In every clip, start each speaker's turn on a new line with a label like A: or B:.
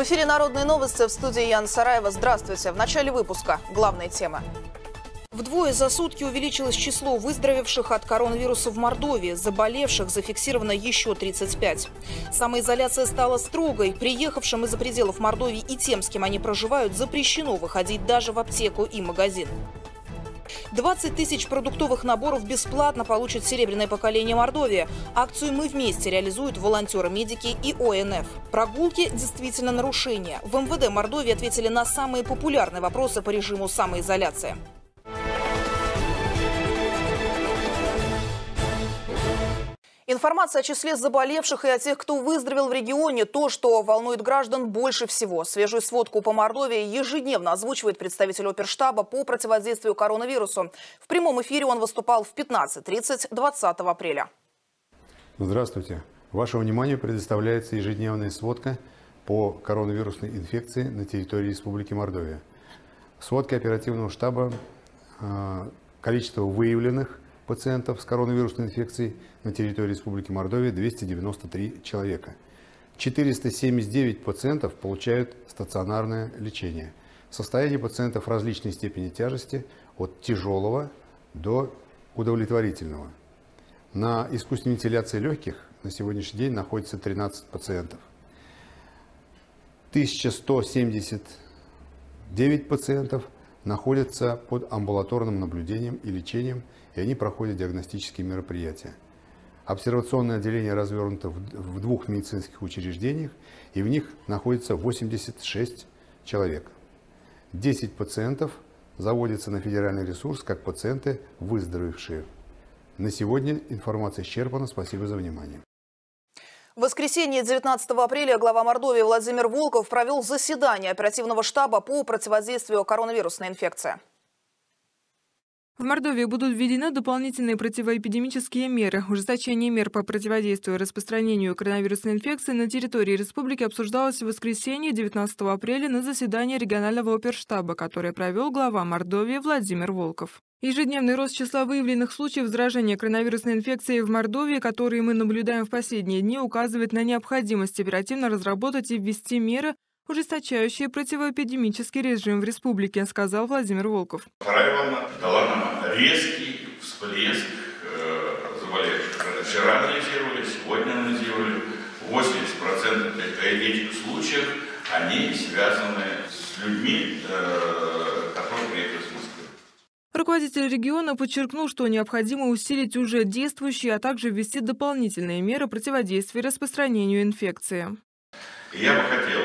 A: эфире «Народные новости», в студии Яна Сараева. Здравствуйте. В начале выпуска главные темы. Вдвое за сутки увеличилось число выздоровевших от коронавируса в Мордовии. Заболевших зафиксировано еще 35. Самоизоляция стала строгой. Приехавшим из-за пределов Мордовии и тем, с кем они проживают, запрещено выходить даже в аптеку и магазин. 20 тысяч продуктовых наборов бесплатно получит серебряное поколение Мордовии. Акцию «Мы вместе» реализуют волонтеры-медики и ОНФ. Прогулки действительно нарушения. В МВД Мордовии ответили на самые популярные вопросы по режиму самоизоляции. Информация о числе заболевших и о тех, кто выздоровел в регионе – то, что волнует граждан больше всего. Свежую сводку по Мордовии ежедневно озвучивает представитель оперштаба по противодействию коронавирусу. В прямом эфире он выступал в 15:30 20 апреля.
B: Здравствуйте. Вашему вниманию предоставляется ежедневная сводка по коронавирусной инфекции на территории Республики Мордовия. В сводке оперативного штаба количество выявленных пациентов с коронавирусной инфекцией на территории Республики Мордовия 293 человека. 479 пациентов получают стационарное лечение. Состояние пациентов различной степени тяжести от тяжелого до удовлетворительного. На искусственной вентиляции легких на сегодняшний день находится 13 пациентов. 1179 пациентов находятся под амбулаторным наблюдением и лечением, и они проходят диагностические мероприятия. Обсервационное отделение развернуто в 2 медицинских учреждениях, и в них находится 86 человек. 10 пациентов заводятся на федеральный ресурс как пациенты, выздоровевшие. На сегодня информация исчерпана. Спасибо за внимание.
A: В воскресенье 19 апреля глава Мордовии Владимир Волков провел заседание оперативного штаба по противодействию коронавирусной инфекции.
C: В Мордовии будут введены дополнительные противоэпидемические меры. Ужесточение мер по противодействию распространению коронавирусной инфекции на территории республики обсуждалось в воскресенье 19 апреля на заседании регионального оперштаба, которое провел глава Мордовии Владимир Волков. Ежедневный рост числа выявленных случаев заражения коронавирусной инфекцией в Мордовии, которые мы наблюдаем в последние дни, указывает на необходимость оперативно разработать и ввести меры, ужесточающие противоэпидемический режим в республике, сказал Владимир Волков.
D: Вторая волна дала нам резкий всплеск заболевших. Вчера анализировали, сегодня анализировали. 80% этих случаев, они связаны с людьми, которые приехали с Москвы.
C: Руководитель региона подчеркнул, что необходимо усилить уже действующие, а также ввести дополнительные меры противодействия распространению инфекции.
D: Я бы хотел,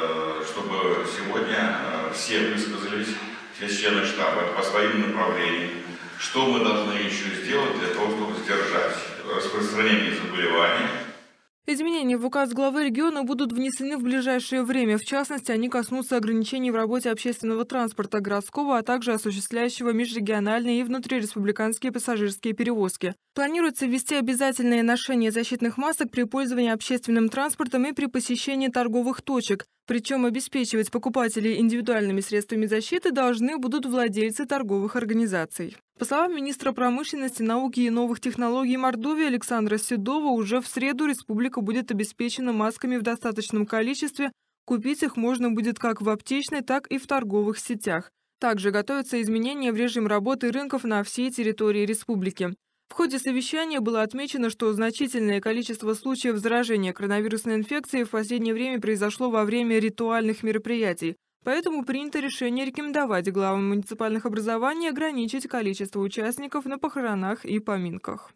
D: чтобы сегодня все высказались, все члены штаба по своим направлениям, что мы должны еще сделать для того, чтобы сдержать распространение заболеваний.
C: Изменения в указ главы региона будут внесены в ближайшее время. В частности, они коснутся ограничений в работе общественного транспорта городского, а также осуществляющего межрегиональные и внутриреспубликанские пассажирские перевозки. Планируется ввести обязательное ношение защитных масок при пользовании общественным транспортом и при посещении торговых точек. Причем обеспечивать покупателей индивидуальными средствами защиты должны будут владельцы торговых организаций. По словам министра промышленности, науки и новых технологий Мордовии Александра Седова, уже в среду республика будет обеспечена масками в достаточном количестве. Купить их можно будет как в аптечной, так и в торговых сетях. Также готовятся изменения в режим работы рынков на всей территории республики. В ходе совещания было отмечено, что значительное количество случаев заражения коронавирусной инфекцией в последнее время произошло во время ритуальных мероприятий. Поэтому принято решение рекомендовать главам муниципальных образований ограничить количество участников на похоронах и поминках.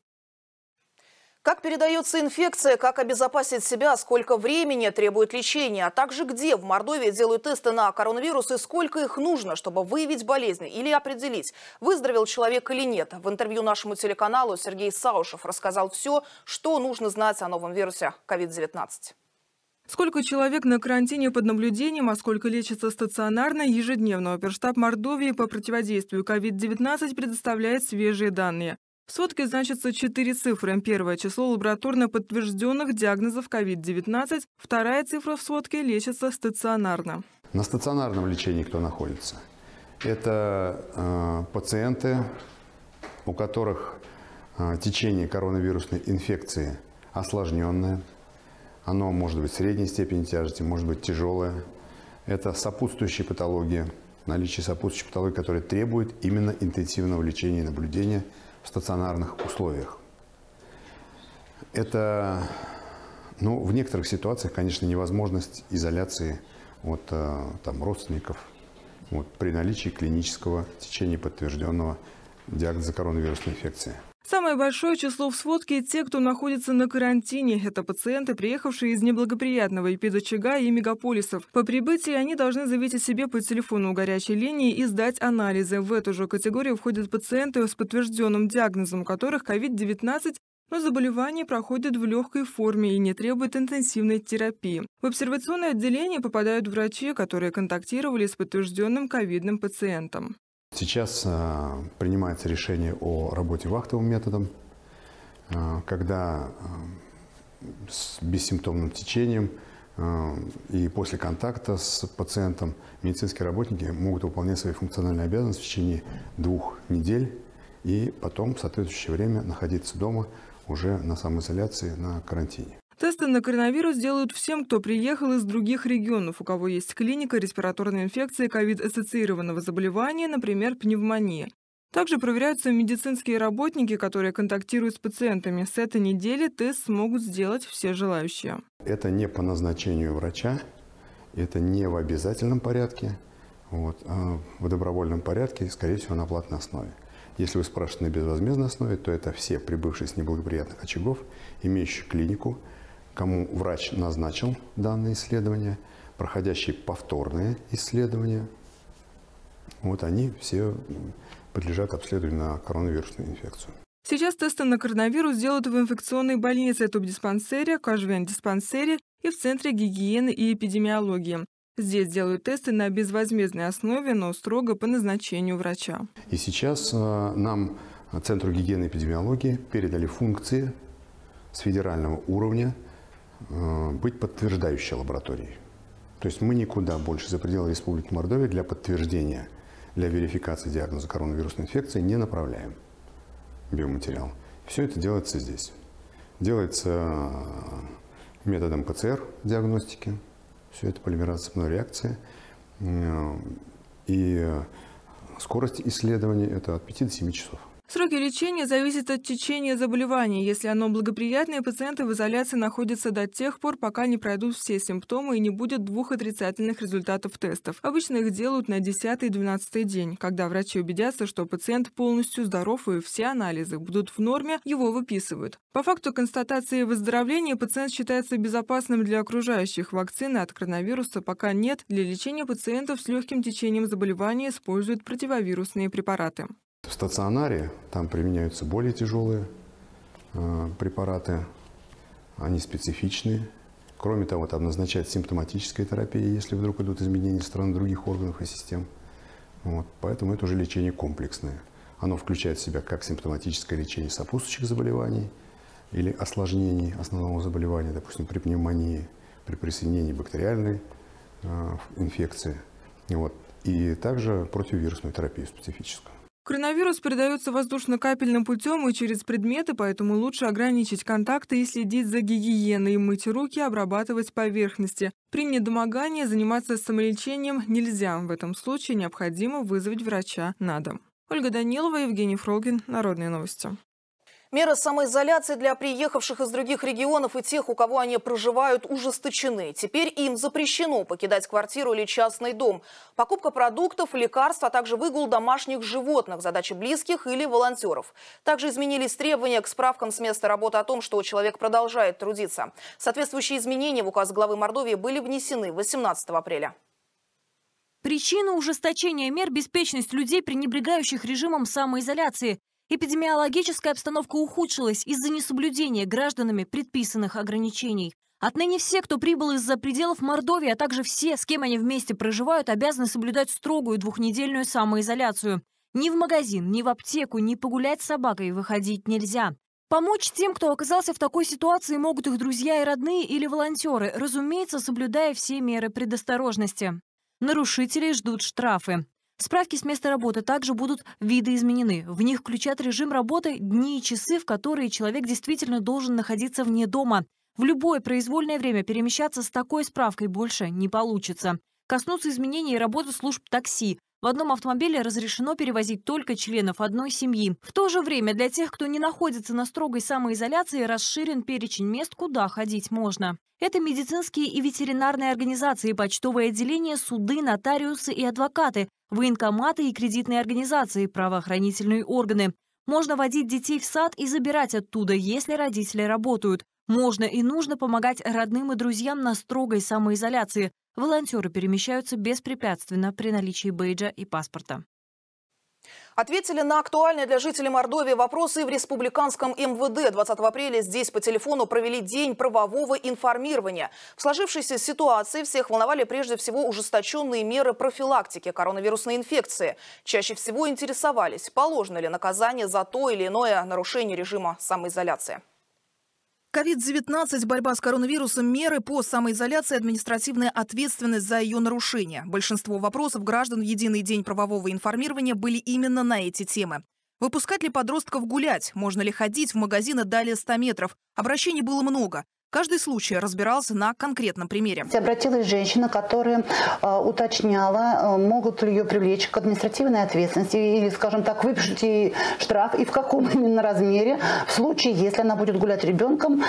A: Как передается инфекция, как обезопасить себя, сколько времени требует лечения, а также где в Мордовии делают тесты на коронавирус и сколько их нужно, чтобы выявить болезнь или определить, выздоровел человек или нет. В интервью нашему телеканалу Сергей Саушев рассказал все, что нужно знать о новом вирусе COVID-19.
C: Сколько человек на карантине под наблюдением, а сколько лечится стационарно, ежедневно оперштаб Мордовии по противодействию COVID-19 предоставляет свежие данные. В сводке значатся 4 цифры. Первое – число лабораторно подтвержденных диагнозов COVID-19. Вторая цифра в сводке – лечится стационарно.
B: На стационарном лечении кто находится? Это пациенты, у которых течение коронавирусной инфекции осложненное. Оно может быть средней степени тяжести, может быть тяжелое, Это сопутствующие патологии, наличие сопутствующей патологии, которые требуют именно интенсивного лечения и наблюдения в стационарных условиях. Это, в некоторых ситуациях, конечно, невозможность изоляции от родственников при наличии клинического течения подтвержденного диагноза коронавирусной инфекции.
C: Самое большое число в сводке – те, кто находится на карантине. Это пациенты, приехавшие из неблагоприятного эпидочага и мегаполисов. По прибытии они должны заявить о себе по телефону горячей линии и сдать анализы. В эту же категорию входят пациенты с подтвержденным диагнозом, у которых COVID-19, но заболевание проходит в легкой форме и не требует интенсивной терапии. В обсервационное отделение попадают врачи, которые контактировали с подтвержденным ковидным пациентом.
B: Сейчас принимается решение о работе вахтовым методом, когда с бессимптомным течением и после контакта с пациентом медицинские работники могут выполнять свои функциональные обязанности в течение 2 недель и потом в соответствующее время находиться дома уже на самоизоляции, на карантине.
C: Тесты на коронавирус делают всем, кто приехал из других регионов, у кого есть клиника респираторной инфекции ковид-ассоциированного заболевания, например, пневмония. Также проверяются медицинские работники, которые контактируют с пациентами. С этой недели тест смогут сделать все желающие.
B: Это не по назначению врача, это не в обязательном порядке, а в добровольном порядке, скорее всего, на платной основе. Если вы спрашиваете на безвозмездной основе, то это все прибывшие с неблагоприятных очагов, имеющие клинику, кому врач назначил данное исследование, проходящие повторные исследования. Они все подлежат обследованию на коронавирусную инфекцию.
C: Сейчас тесты на коронавирус делают в инфекционной больнице, тубдиспансере, кажвен-диспансере и в Центре гигиены и эпидемиологии. Здесь делают тесты на безвозмездной основе, но строго по назначению врача.
B: И сейчас нам, Центру гигиены и эпидемиологии, передали функции с федерального уровня быть подтверждающей лабораторией. То есть мы никуда больше за пределы Республики Мордовия для подтверждения, для верификации диагноза коронавирусной инфекции не направляем биоматериал. Все это делается здесь. Делается методом ПЦР-диагностики. Все это полимеразная цепной реакция. И скорость исследования – это от 5 до 7 часов.
C: Сроки лечения зависят от течения заболевания. Если оно благоприятное, пациенты в изоляции находятся до тех пор, пока не пройдут все симптомы и не будет 2 отрицательных результатов тестов. Обычно их делают на 10-12 день. Когда врачи убедятся, что пациент полностью здоров и все анализы будут в норме, его выписывают. По факту констатации выздоровления пациент считается безопасным для окружающих. Вакцины от коронавируса пока нет. Для лечения пациентов с легким течением заболевания используют противовирусные препараты.
B: В стационаре там применяются более тяжелые препараты, они специфичные. Кроме того, там назначается симптоматическая терапия, если вдруг идут изменения со стороны других органов и систем. Поэтому это уже лечение комплексное. Оно включает в себя как симптоматическое лечение сопутствующих заболеваний или осложнений основного заболевания, допустим, при пневмонии, при присоединении бактериальной инфекции. И также противовирусную терапию специфическую.
C: Коронавирус передается воздушно-капельным путем и через предметы, поэтому лучше ограничить контакты и следить за гигиеной, мыть руки, обрабатывать поверхности. При недомогании заниматься самолечением нельзя. В этом случае необходимо вызвать врача на дом. Ольга Данилова, Евгений Фролгин. Народные новости.
A: Меры самоизоляции для приехавших из других регионов и тех, у кого они проживают, ужесточены. Теперь им запрещено покидать квартиру или частный дом. Покупка продуктов, лекарств, а также выгул домашних животных, задачи близких или волонтеров. Также изменились требования к справкам с места работы о том, что человек продолжает трудиться. Соответствующие изменения в указ главы Мордовии были внесены 18 апреля.
E: Причина ужесточения мер – беспечность людей, пренебрегающих режимом самоизоляции. Эпидемиологическая обстановка ухудшилась из-за несоблюдения гражданами предписанных ограничений. Отныне все, кто прибыл из-за пределов Мордовии, а также все, с кем они вместе проживают, обязаны соблюдать строгую 2-недельную самоизоляцию. Ни в магазин, ни в аптеку, ни погулять с собакой выходить нельзя. Помочь тем, кто оказался в такой ситуации, могут их друзья и родные или волонтеры, разумеется, соблюдая все меры предосторожности. Нарушителей ждут штрафы. Справки с места работы также будут видоизменены. В них включат режим работы, дни и часы, в которые человек действительно должен находиться вне дома. В любое произвольное время перемещаться с такой справкой больше не получится. Коснутся изменений и работы служб такси. В одном автомобиле разрешено перевозить только членов одной семьи. В то же время для тех, кто не находится на строгой самоизоляции, расширен перечень мест, куда ходить можно. Это медицинские и ветеринарные организации, почтовые отделения, суды, нотариусы и адвокаты, военкоматы и кредитные организации, правоохранительные органы. Можно водить детей в сад и забирать оттуда, если родители работают. Можно и нужно помогать родным и друзьям на строгой самоизоляции. Волонтеры перемещаются беспрепятственно при наличии бейджа и паспорта.
A: Ответили на актуальные для жителей Мордовии вопросы в республиканском МВД. 20 апреля здесь по телефону провели день правового информирования. В сложившейся ситуации всех волновали прежде всего ужесточенные меры профилактики коронавирусной инфекции. Чаще всего интересовались, положено ли наказание за то или иное нарушение режима самоизоляции. COVID-19, борьба с коронавирусом, меры по самоизоляции, административная ответственность за ее нарушение. Большинство вопросов граждан в единый день правового информирования были именно на эти темы. Выпускать ли подростков гулять? Можно ли ходить в магазины далее 100 метров? Обращений было много. Каждый случай разбирался на конкретном примере.
F: Обратилась женщина, которая уточняла, могут ли ее привлечь к административной ответственности или, скажем так, выпишут ей штраф и в каком именно размере в случае, если она будет гулять ребенком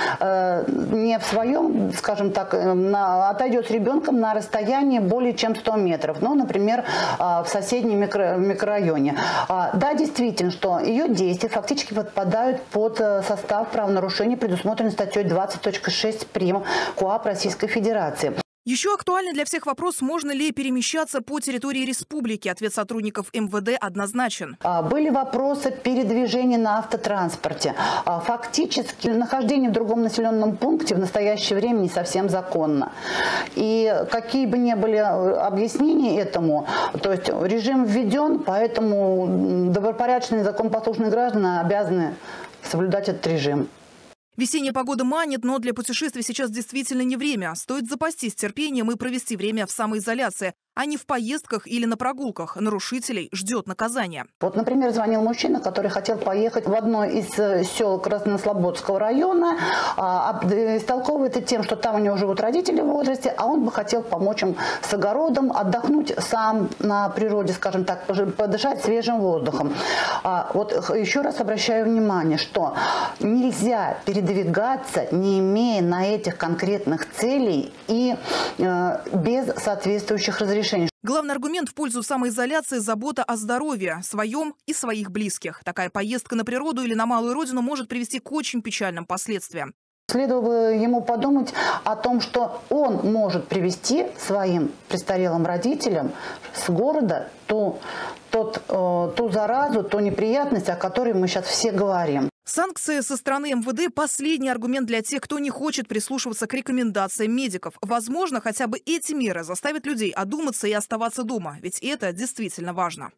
F: не в своем, скажем так, отойдет с ребенком на расстояние более чем 100 метров, ну, например, в соседнем микрорайоне. Да, действительно, что ее действия фактически подпадают под состав правонарушений, предусмотренный статьей 20.6 прим. КоАП Российской Федерации.
A: Еще актуальный для всех вопрос, можно ли перемещаться по территории республики. Ответ сотрудников МВД однозначен.
F: Были вопросы передвижения на автотранспорте. Фактически нахождение в другом населенном пункте в настоящее время не совсем законно. И какие бы ни были объяснения этому, то есть режим введен, поэтому добропорядочные законопослушные граждане обязаны соблюдать этот режим.
A: Весенняя погода манит, но для путешествий сейчас действительно не время. Стоит запастись терпением и провести время в самоизоляции, а не в поездках или на прогулках. Нарушителей ждет наказание.
F: Вот, например, звонил мужчина, который хотел поехать в одно из сел Краснослободского района, истолковывает тем, что там у него живут родители в возрасте, а он бы хотел помочь им с огородом, отдохнуть сам на природе, скажем так, подышать свежим воздухом. Вот еще раз обращаю внимание, что нельзя передвигаться, не имея на этих конкретных целей и без соответствующих разрешений.
A: Главный аргумент в пользу самоизоляции – забота о здоровье, своем и своих близких. Такая поездка на природу или на малую родину может привести к очень печальным последствиям.
F: Следовало бы ему подумать о том, что он может привезти своим престарелым родителям с города ту заразу, ту неприятность, о которой мы сейчас все говорим.
A: Санкции со стороны МВД – последний аргумент для тех, кто не хочет прислушиваться к рекомендациям медиков. Возможно, хотя бы эти меры заставят людей одуматься и оставаться дома. Ведь это действительно важно.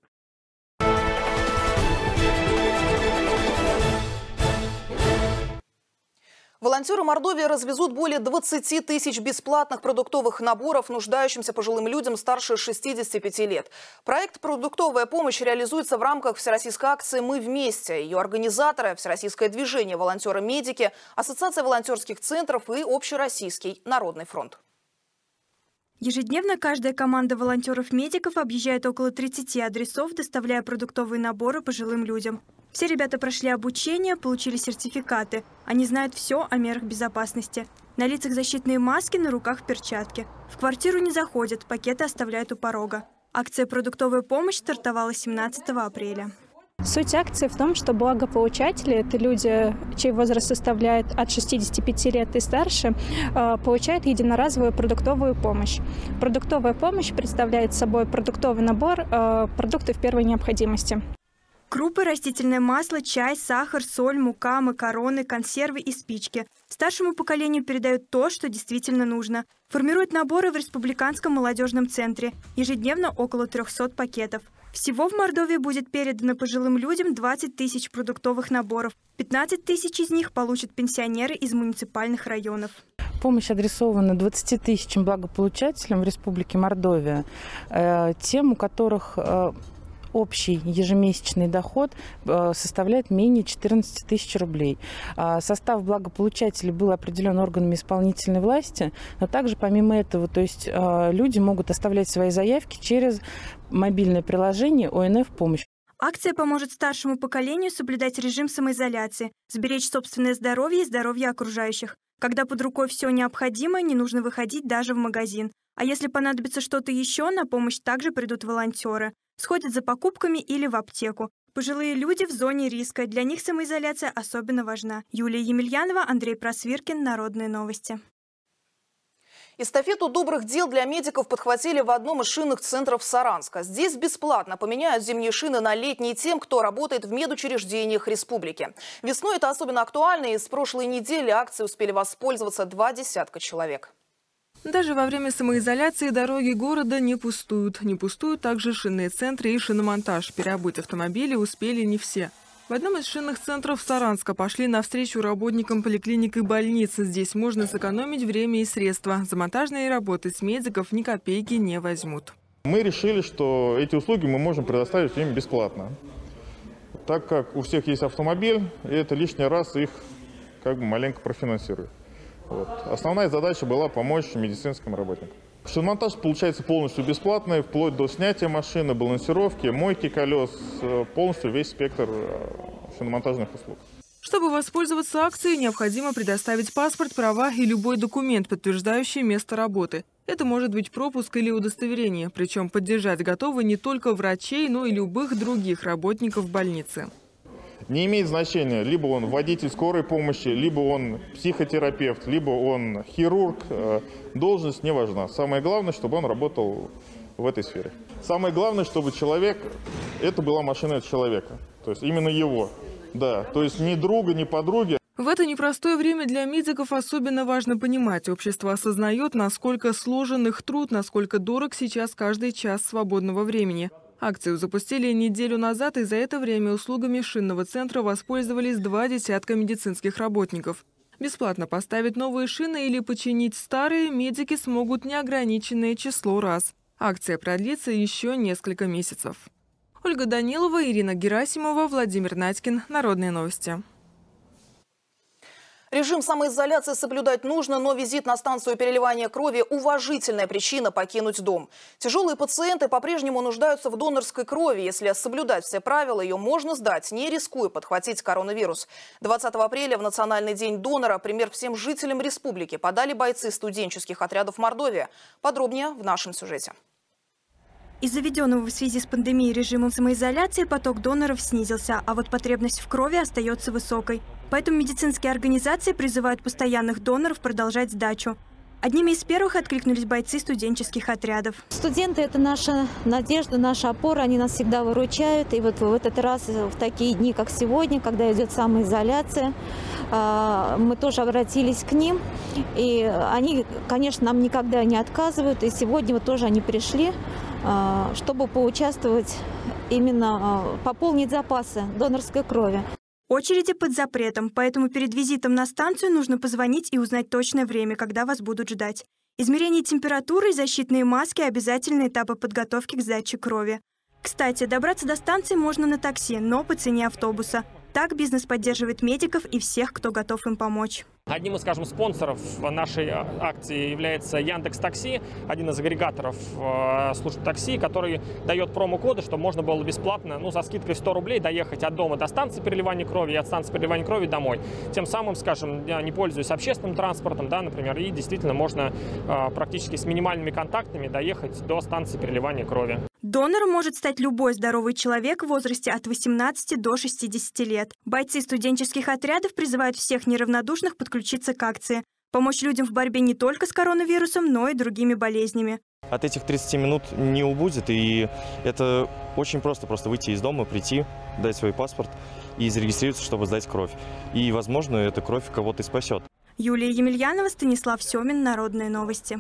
A: Волонтеры Мордовии развезут более 20 тысяч бесплатных продуктовых наборов нуждающимся пожилым людям старше 65 лет. Проект «Продуктовая помощь» реализуется в рамках всероссийской акции «Мы вместе». Ее организаторы – Всероссийское движение «Волонтеры-медики», Ассоциация волонтерских центров и Общероссийский народный фронт.
G: Ежедневно каждая команда волонтеров-медиков объезжает около 30 адресов, доставляя продуктовые наборы пожилым людям. Все ребята прошли обучение, получили сертификаты. Они знают все о мерах безопасности. На лицах защитные маски, на руках перчатки. В квартиру не заходят, пакеты оставляют у порога. Акция «Продуктовая помощь» стартовала 17 апреля.
H: Суть акции в том, что благополучатели, это люди, чей возраст составляет от 65 лет и старше, получают единоразовую продуктовую помощь. Продуктовая помощь представляет собой продуктовый набор продуктов первой необходимости.
G: Крупы, растительное масло, чай, сахар, соль, мука, макароны, консервы и спички. Старшему поколению передают то, что действительно нужно. Формируют наборы в Республиканском молодежном центре. Ежедневно около 300 пакетов. Всего в Мордовии будет передано пожилым людям 20 тысяч продуктовых наборов. 15 тысяч из них получат пенсионеры из муниципальных районов.
I: Помощь адресована 20 тысячам благополучателям в Республике Мордовия, тем, у которых общий ежемесячный доход составляет менее 14 тысяч рублей. Состав благополучателей был определен органами исполнительной власти, но также помимо этого, то есть люди могут оставлять свои заявки через мобильное приложение ОНФ «Помощь».
G: Акция поможет старшему поколению соблюдать режим самоизоляции, сберечь собственное здоровье и здоровье окружающих. Когда под рукой все необходимое, не нужно выходить даже в магазин. А если понадобится что-то еще, на помощь также придут волонтеры. Сходят за покупками или в аптеку. Пожилые люди в зоне риска. Для них самоизоляция особенно важна. Юлия Емельянова, Андрей Просвиркин. Народные новости.
A: Эстафету добрых дел для медиков подхватили в одном из шинных центров Саранска. Здесь бесплатно поменяют зимние шины на летние тем, кто работает в медучреждениях республики. Весной это особенно актуально, и с прошлой недели акцией успели воспользоваться 20 человек.
C: Даже во время самоизоляции дороги города не пустуют. Не пустуют также шинные центры и шиномонтаж. Переобуть автомобили успели не все. В одном из шинных центров Саранска пошли навстречу работникам поликлиник и больниц. Здесь можно сэкономить время и средства. За монтажные работы с медиков ни копейки не возьмут.
J: Мы решили, что эти услуги мы можем предоставить им бесплатно. Так как у всех есть автомобиль, и это лишний раз их маленько профинансирует. Вот. Основная задача была помочь медицинским работникам. Шиномонтаж получается полностью бесплатный, вплоть до снятия машины, балансировки, мойки колес, полностью весь спектр шиномонтажных услуг.
C: Чтобы воспользоваться акцией, необходимо предоставить паспорт, права и любой документ, подтверждающий место работы. Это может быть пропуск или удостоверение. Причем поддержать готовы не только врачей, но и любых других работников больницы.
J: Не имеет значения, либо он водитель скорой помощи, либо он психотерапевт, либо он хирург. Должность не важна. Самое главное, чтобы он работал в этой сфере. Самое главное, чтобы человек, это была машина от человека. То есть именно его. Да, то есть ни друга, ни подруги.
C: В это непростое время для медиков особенно важно понимать. Общество осознает, насколько сложен их труд, насколько дорог сейчас каждый час свободного времени. Акцию запустили неделю назад, и за это время услугами шинного центра воспользовались 20 медицинских работников. Бесплатно поставить новые шины или починить старые медики смогут неограниченное число раз. Акция продлится еще несколько месяцев. Ольга Данилова, Ирина Герасимова, Владимир Надькин. Народные новости.
A: Режим самоизоляции соблюдать нужно, но визит на станцию переливания крови – уважительная причина покинуть дом. Тяжелые пациенты по-прежнему нуждаются в донорской крови. Если соблюдать все правила, ее можно сдать, не рискуя подхватить коронавирус. 20 апреля в Национальный день донора пример всем жителям республики подали бойцы студенческих отрядов Мордовии. Подробнее в нашем сюжете.
G: Из-за введенного в связи с пандемией режимом самоизоляции поток доноров снизился, а вот потребность в крови остается высокой. Поэтому медицинские организации призывают постоянных доноров продолжать сдачу. Одними из первых откликнулись бойцы студенческих отрядов.
K: Студенты – это наша надежда, наша опора, они нас всегда выручают. И вот в этот раз, в такие дни, как сегодня, когда идет самоизоляция, мы тоже обратились к ним. И они, конечно, нам никогда не отказывают. И сегодня вот тоже они пришли, чтобы поучаствовать, именно пополнить запасы донорской крови.
G: Очереди под запретом, поэтому перед визитом на станцию нужно позвонить и узнать точное время, когда вас будут ждать. Измерение температуры и защитные маски – обязательные этапы подготовки к сдаче крови. Кстати, добраться до станции можно на такси, но по цене автобуса. Так бизнес поддерживает медиков и всех, кто готов им помочь.
L: Одним из, скажем, спонсоров нашей акции является Яндекс.Такси, один из агрегаторов служб такси, который дает промокоды, чтобы можно было бесплатно, за скидкой 100 рублей доехать от дома до станции переливания крови и от станции переливания крови домой. Тем самым, скажем, я не пользуюсь общественным транспортом, например, и действительно можно практически с минимальными контактами доехать до станции переливания крови.
G: Донором может стать любой здоровый человек в возрасте от 18 до 60 лет. Бойцы студенческих отрядов призывают всех неравнодушных подключиться к акции. Помочь людям в борьбе не только с коронавирусом, но и другими болезнями.
M: От этих 30 минут не убудет, и это очень просто выйти из дома, прийти, дать свой паспорт и зарегистрироваться, чтобы сдать кровь. И, возможно, эта кровь кого-то и спасет.
G: Юлия Емельянова, Станислав Семин. Народные новости.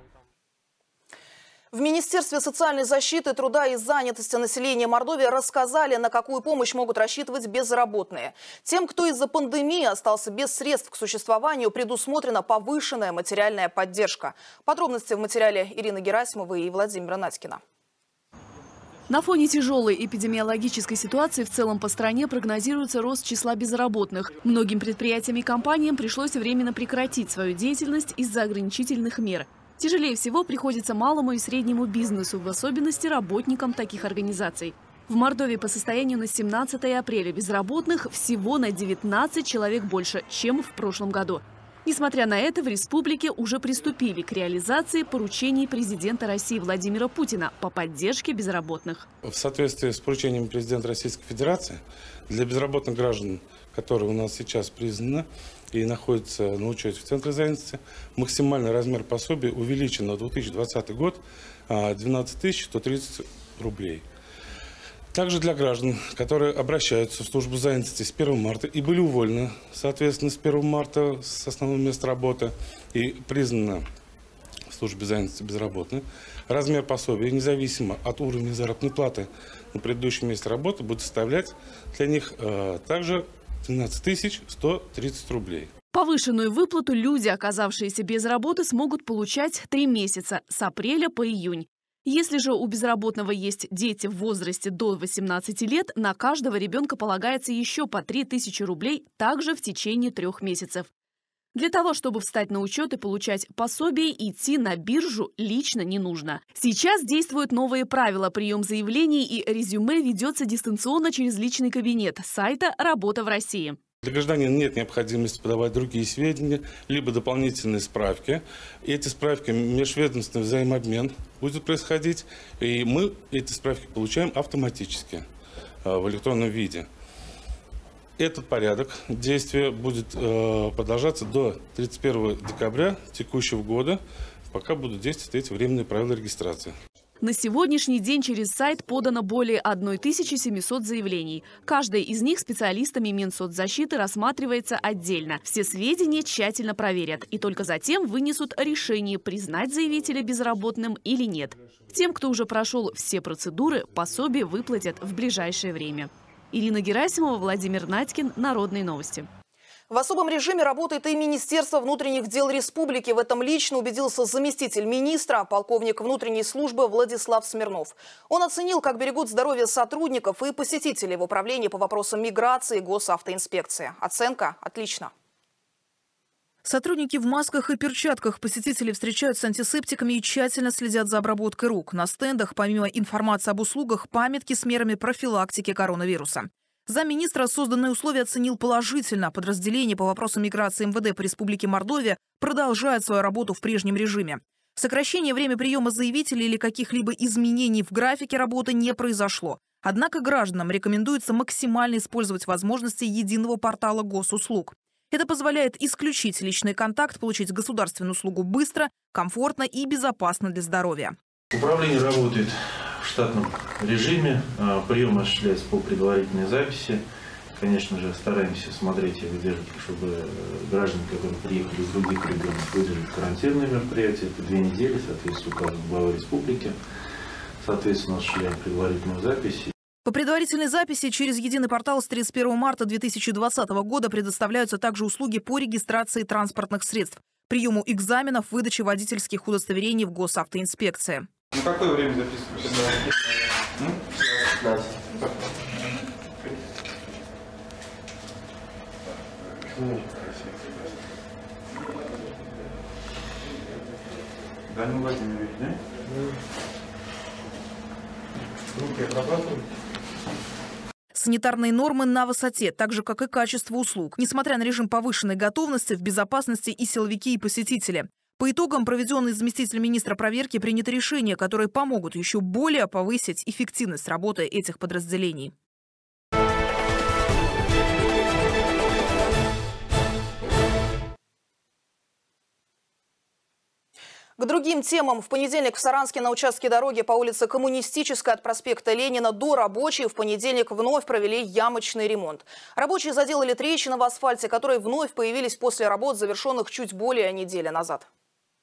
A: В Министерстве социальной защиты, труда и занятости населения Мордовии рассказали, на какую помощь могут рассчитывать безработные. Тем, кто из-за пандемии остался без средств к существованию, предусмотрена повышенная материальная поддержка. Подробности в материале Ирины Герасимовой и Владимира Надькина.
N: На фоне тяжелой эпидемиологической ситуации в целом по стране прогнозируется рост числа безработных. Многим предприятиям и компаниям пришлось временно прекратить свою деятельность из-за ограничительных мер. Тяжелее всего приходится малому и среднему бизнесу, в особенности работникам таких организаций. В Мордовии по состоянию на 17 апреля безработных всего на 19 человек больше, чем в прошлом году. Несмотря на это, в республике уже приступили к реализации поручений президента России Владимира Путина по поддержке безработных.
O: В соответствии с поручением президента Российской Федерации для безработных граждан, которые у нас сейчас признаны и находятся на учете в Центре занятости, максимальный размер пособия увеличен на 2020 год 12 130 рублей. Также для граждан, которые обращаются в службу занятости с 1 марта и были уволены, соответственно, с 1 марта с основного места работы и признаны в службе занятости безработными, размер пособия, независимо от уровня заработной платы на предыдущем месте работы, будет составлять для них также 12 130 рублей.
N: Повышенную выплату люди, оказавшиеся без работы, смогут получать 3 месяца с апреля по июнь. Если же у безработного есть дети в возрасте до 18 лет, на каждого ребенка полагается еще по 3000 рублей, также в течение 3 месяцев. Для того, чтобы встать на учет и получать пособие, идти на биржу лично не нужно. Сейчас действуют новые правила. Прием заявлений и резюме ведется дистанционно через личный кабинет сайта «Работа в России».
O: Для гражданина нет необходимости подавать другие сведения, либо дополнительные справки. Эти справки, межведомственный взаимообмен будет происходить, и мы эти справки получаем автоматически в электронном виде. Этот порядок действия будет продолжаться до 31 декабря текущего года, пока будут действовать эти временные правила регистрации.
N: На сегодняшний день через сайт подано более 1700 заявлений. Каждое из них специалистами Минсоцзащиты рассматривается отдельно. Все сведения тщательно проверят и только затем вынесут решение, признать заявителя безработным или нет. Тем, кто уже прошел все процедуры, пособие выплатят в ближайшее время. Ирина Герасимова, Владимир Надькин, Народные новости.
A: В особом режиме работает и Министерство внутренних дел республики. В этом лично убедился заместитель министра, полковник внутренней службы Владислав Смирнов. Он оценил, как берегут здоровье сотрудников и посетителей в управлении по вопросам миграции и госавтоинспекции. Оценка отлично. Сотрудники в масках и перчатках посетителей встречают с антисептиками и тщательно следят за обработкой рук. На стендах, помимо информации об услугах, памятки с мерами профилактики коронавируса. Замминистра созданные условия оценил положительно. Подразделение по вопросам миграции МВД по Республике Мордовия продолжает свою работу в прежнем режиме. Сокращение времени приема заявителей или каких-либо изменений в графике работы не произошло. Однако гражданам рекомендуется максимально использовать возможности единого портала госуслуг. Это позволяет исключить личный контакт, получить государственную услугу быстро, комфортно и безопасно для здоровья.
P: Управление работает в штатном режиме, прием осуществляется по предварительной записи. Конечно же, стараемся смотреть и выдерживать, чтобы граждане, которые приехали из других регионов, выдержали карантинные мероприятия. Это 2 недели, соответственно, указом главы республики. Соответственно, осуществляем предварительную запись.
A: По предварительной записи через единый портал с 31 марта 2020 года предоставляются также услуги по регистрации транспортных средств, приему экзаменов, выдаче водительских удостоверений в госавтоинспекции.
Q: На какое время записываете? Данил Владимирович, да? Руки обрабатывают?
A: Санитарные нормы на высоте, так же, как и качество услуг. Несмотря на режим повышенной готовности, в безопасности и силовики, и посетители. По итогам проведенной заместителем министра проверки принято решение, которые помогут еще более повысить эффективность работы этих подразделений. К другим темам. В понедельник в Саранске на участке дороги по улице Коммунистической от проспекта Ленина до Рабочей в понедельник вновь провели ямочный ремонт. Рабочие заделали трещины в асфальте, которые вновь появились после работ, завершенных чуть более недели назад.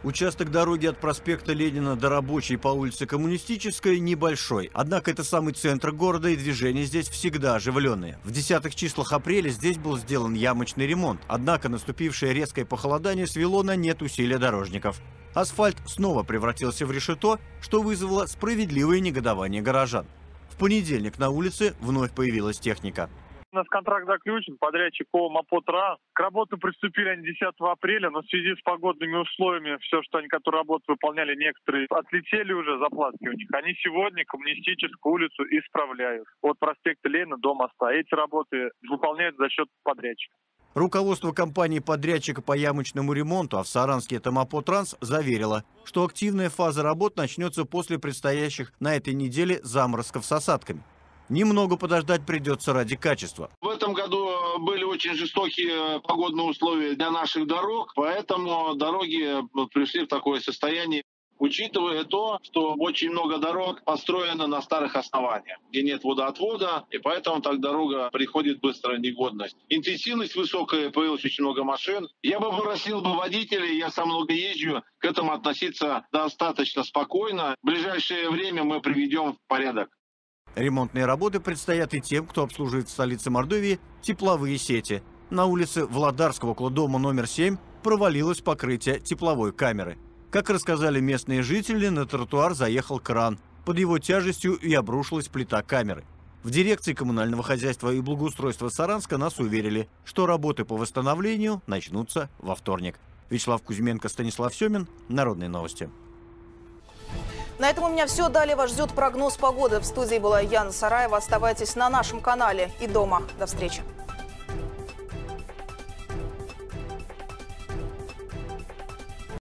R: Участок дороги от проспекта Ленина до Рабочей по улице Коммунистической небольшой. Однако это самый центр города, и движение здесь всегда оживленное. В 10-х числах апреля здесь был сделан ямочный ремонт. Однако наступившее резкое похолодание свело на нет усилия дорожников. Асфальт снова превратился в решето, что вызвало справедливое негодование горожан. В понедельник на улице вновь появилась техника.
S: У нас контракт заключен, подрядчик ООО «Мапотран». К работе приступили они 10 апреля, но в связи с погодными условиями, все, что они, которые работу выполняли, некоторые отлетели уже, заплатки у них. Они сегодня Коммунистическую улицу исправляют. От проспекта Ленина до моста. Эти работы выполняют за счет подрядчика.
R: Руководство компании-подрядчика по ямочному ремонту, а в Саранске это «Мапотранс», заверило, что активная фаза работ начнется после предстоящих на этой неделе заморозков с осадками. Немного подождать придется ради качества.
T: В этом году были очень жестокие погодные условия для наших дорог, поэтому дороги пришли в такое состояние. Учитывая то, что очень много дорог построено на старых основаниях, где нет водоотвода, и поэтому так дорога приходит быстро в негодность. Интенсивность высокая, появилось очень много машин. Я бы попросил водителей, я сам много езжу, к этому относиться достаточно спокойно. В ближайшее время мы приведем в порядок.
R: Ремонтные работы предстоят и тем, кто обслуживает в столице Мордовии тепловые сети. На улице Владарского около дома номер 7 провалилось покрытие тепловой камеры. Как рассказали местные жители, на тротуар заехал кран. Под его тяжестью и обрушилась плита камеры. В дирекции коммунального хозяйства и благоустройства Саранска нас уверили, что работы по восстановлению начнутся во вторник. Вячеслав Кузьменко, Станислав Семин, Народные новости.
A: На этом у меня все. Далее вас ждет прогноз погоды. В студии была Яна Сараева. Оставайтесь на нашем канале и дома. До встречи.